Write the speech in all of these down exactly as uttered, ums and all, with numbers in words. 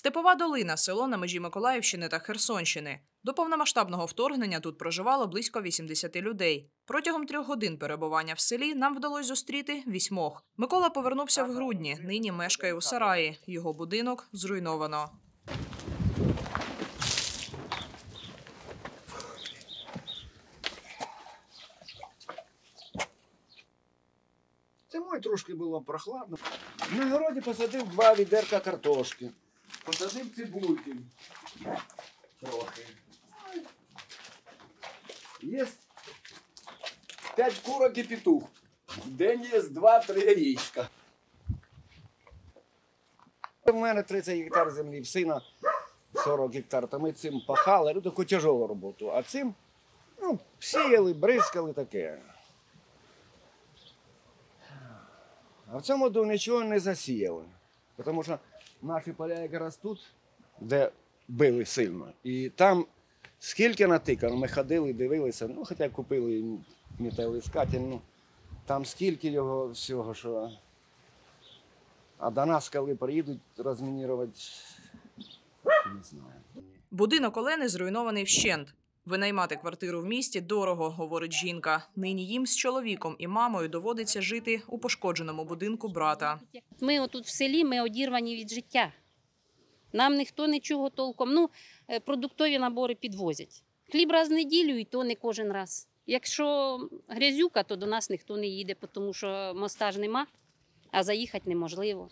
Степова долина – село на межі Миколаївщини та Херсонщини. До повномасштабного вторгнення тут проживало близько вісімдесят людей. Протягом трьох годин перебування в селі нам вдалося зустріти вісьмох. Микола повернувся в грудні, нині мешкає у сараї. Його будинок зруйновано. Зимою трошки було прохладно. На городі посадив два відерка картошки. Посадив цибульки. Трохи. Є п'ять курок і петух. В день є два-три яєчка. У мене тридцять гектар землі, в сина сорок гектар. То ми цим пахали, ну таку тяжелу роботу. А цим ну, сіяли, бризкали таке. А в цьому году нічого не засіяли. Тому що наші поля якраз тут, де били сильно. І там скільки натикано, ми ходили, дивилися, ну хоча купили металоіскатель, ну там скільки його всього, що... А до нас, коли приїдуть розмінірувати, не знаю. Будинок Олени зруйнований вщент. Винаймати квартиру в місті дорого, говорить жінка. Нині їм з чоловіком і мамою доводиться жити у пошкодженому будинку брата. Ми отут в селі, ми одірвані від життя. Нам ніхто нічого толком. Ну, продуктові набори підвозять. Хліб раз в неділю і то не кожен раз. Якщо грязюка, то до нас ніхто не їде, тому що моста ж нема, а заїхати неможливо.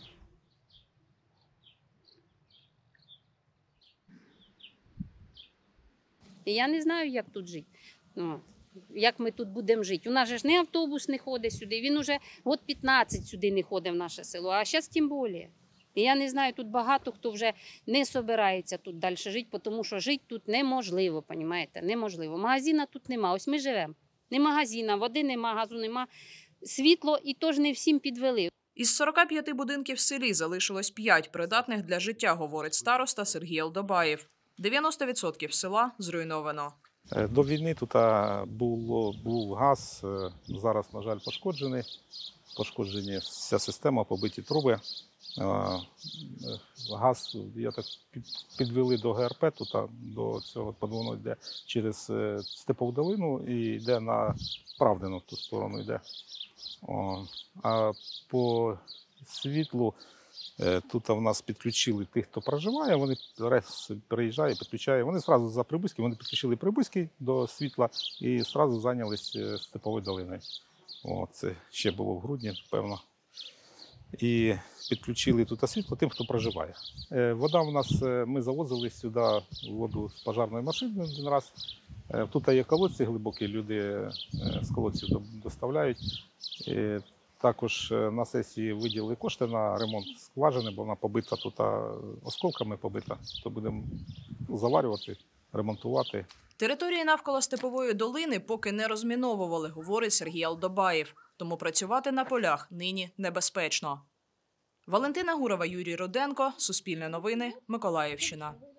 І я не знаю, як тут жити, ну, як ми тут будемо жити. У нас же ж не автобус не ходить сюди, він уже год п'ятнадцять сюди не ходить в наше село, а зараз тим більше. І я не знаю, тут багато хто вже не збирається тут далі жити, тому що жити тут неможливо, розумієте, неможливо. Магазина тут нема, ось ми живемо. Не магазина, води нема, газу нема, світло і теж не всім підвели. Із сорока п'яти будинків в селі залишилось п'ять придатних для життя, говорить староста Сергій Алдобаєв. дев'яносто відсотків села зруйновано. До війни тут було, був газ, зараз, на жаль, пошкоджений. Пошкоджені вся система, побиті труби. Газ, я так підвели до ГРП, тут до цього подвону йде через Степову долину і йде на Правдину, в ту сторону йде. А по світлу тут в нас підключили тих, хто проживає, вони раз приїжджає, підключає. Вони одразу за Прибузький, вони підключили Прибузький до світла і одразу зайнялися Степовою долиною. О, це ще було в грудні, певно. І підключили тут світло тим, хто проживає. Вода в нас, ми завозили сюди воду з пожарної машини один раз. Тут є колодці глибокі, люди з колодців доставляють. І також на сесії виділили кошти на ремонт скважини, бо вона побита тут осколками побита. То будемо заварювати, ремонтувати. Території навколо Степової долини поки не розміновували, говорить Сергій Алдобаєв. Тому працювати на полях нині небезпечно. Валентина Гурова, Юрій Руденко, Суспільне новини, Миколаївщина.